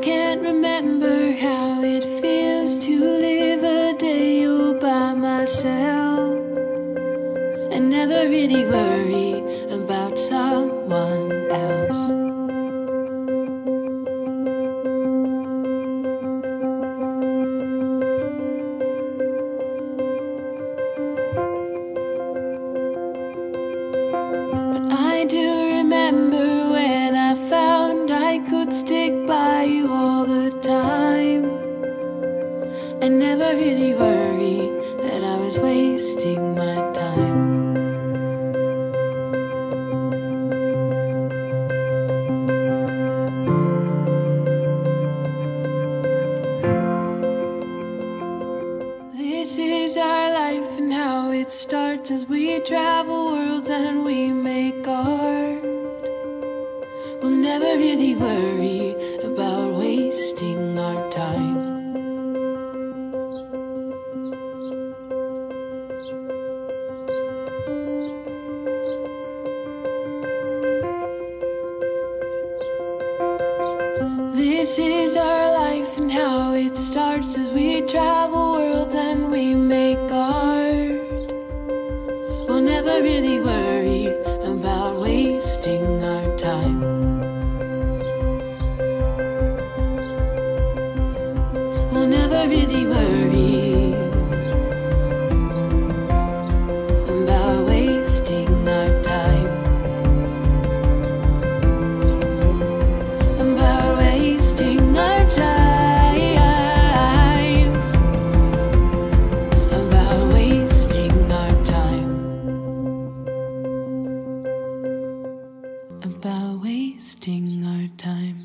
can't remember how it feels to live a day all by myself and never really worry about someone else. But I do remember when I found I could stick by you all the time and never really worry that I was wasting my time. This is our life and how it starts as we travel worlds and we make art. We'll never really worry about wasting our time. This is our life and how it starts as we travel worlds and we make art. We'll never really worry about wasting our time. We'll never really worry about wasting our time. About wasting our time. About wasting our time. About wasting our time.